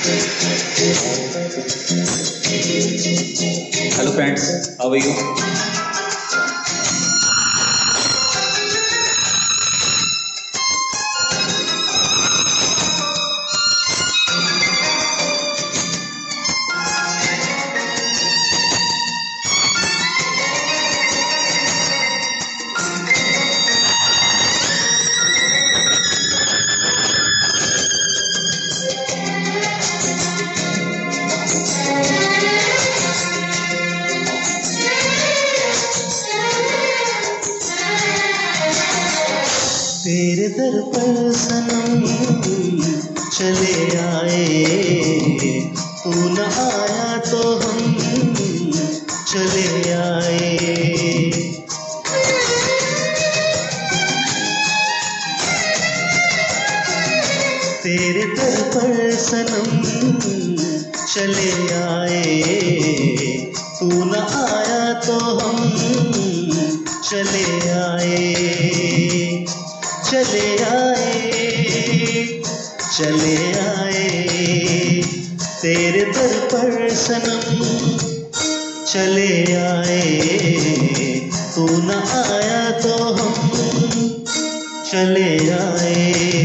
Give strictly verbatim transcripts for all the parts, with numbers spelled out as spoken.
Hello friends, how are you? तेरे दर पर सनम चले आए, तू न आया तो हम चले आए। तेरे दर पर सनम चले आए, तू न आया तो हम चले आए। चले आए चले आए तेरे दर पर सनम चले आए, तू न आया तो हम चले आए।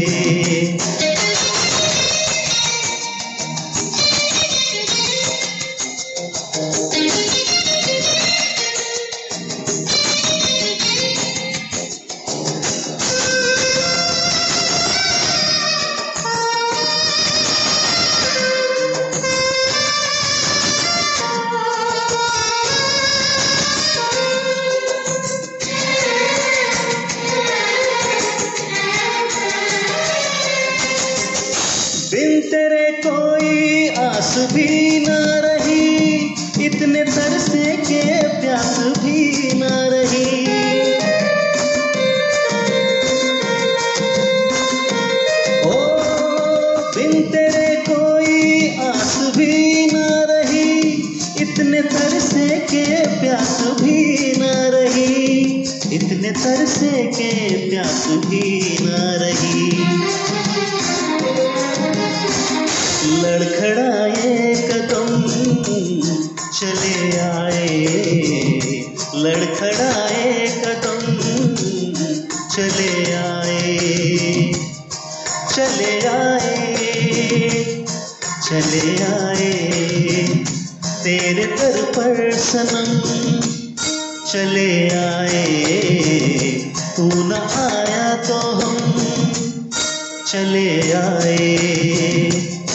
बिन तेरे कोई आस भी न रही, इतने तरसे के प्यास भी न रही। ओ बिन तेरे कोई आस भी न रही, इतने तरसे के प्यास भी न रही। इतने तरसे के प्यास भी न रही। लड़खड़ाए कदम चले आए, लड़खड़ाए कदम चले आए। चले आए चले आए तेरे दर पर सनम चले आए, तू न आया तो हम चले आए।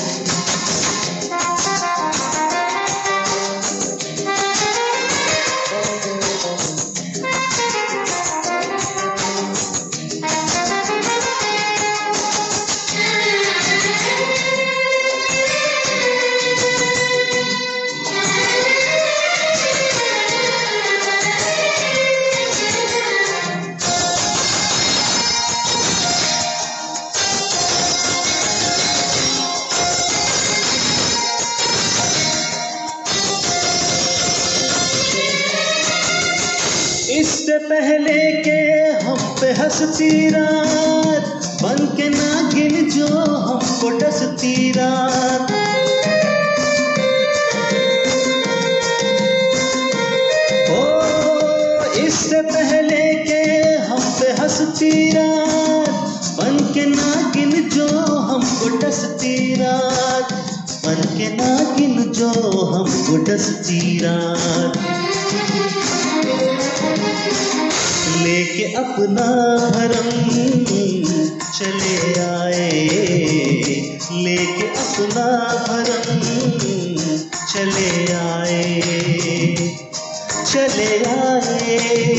इससे पहले के हम पे हंसती रात, बन के नागिन जो हमको डसती रात। ओ इससे पहले के हम पे हंसती रात, बन के नागिन जो हमको डसती रात। बन के नागिन जो हमको डसती रात। लेके अपना भरम चले आए, लेके अपना भरम चले आए। चले आए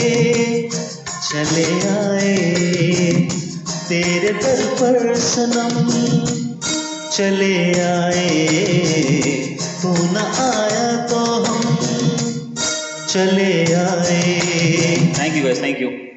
चले आए तेरे दर पर सनम चले आए, तू न आया तो हम चले आए। Thank you guys, thank you.